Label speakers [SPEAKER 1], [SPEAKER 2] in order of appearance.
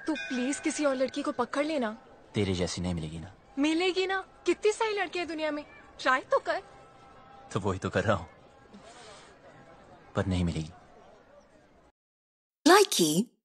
[SPEAKER 1] तू प्लीज किसी और लड़की को पकड़ लेना।
[SPEAKER 2] तेरे जैसी नहीं मिलेगी ना।
[SPEAKER 1] मिलेगी ना, कितनी सारी लड़कियां दुनिया में, ट्राई तो कर।
[SPEAKER 2] तो वही तो कर रहा हूँ, पर नहीं मिलेगी।
[SPEAKER 3] Likey